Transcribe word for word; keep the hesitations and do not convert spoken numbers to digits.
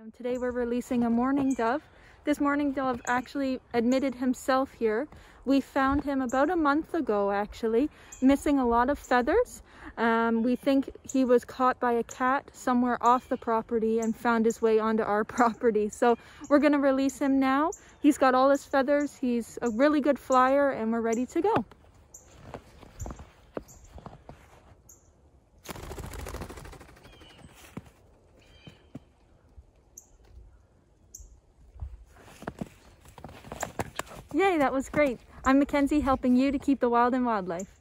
Um, today we're releasing a mourning dove. This mourning dove actually admitted himself here. We found him about a month ago actually, missing a lot of feathers. Um, we think he was caught by a cat somewhere off the property and found his way onto our property. So we're going to release him now. He's got all his feathers. He's a really good flyer and we're ready to go. Yay, that was great. I'm Mackenzie, helping you to keep the wild in wildlife.